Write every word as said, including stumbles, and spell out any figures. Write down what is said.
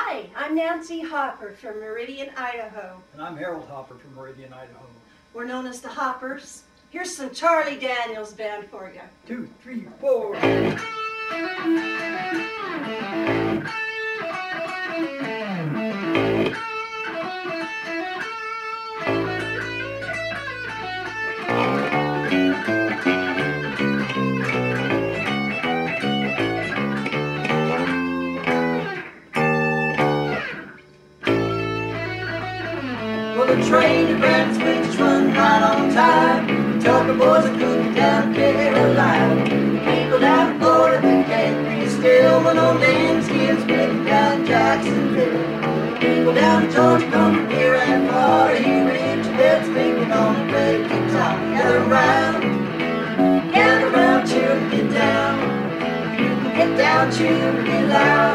Hi, I'm Nancy Hopper from Meridian, Idaho. And I'm Harold Hopper from Meridian, Idaho. We're known as the Hoppers. Here's some Charlie Daniels Band for you. Two, three, four. Well, the train to Grand Switch run right on time. Tucker boys are cooking down Carolina. People down in Florida that can't be still. When old Dan Skid's splitting down Jacksonville. People down in Georgia come from here and far. He rich that's thinking on the great guitar. Gather round, gather round, children, get down. Get down, children, get loud.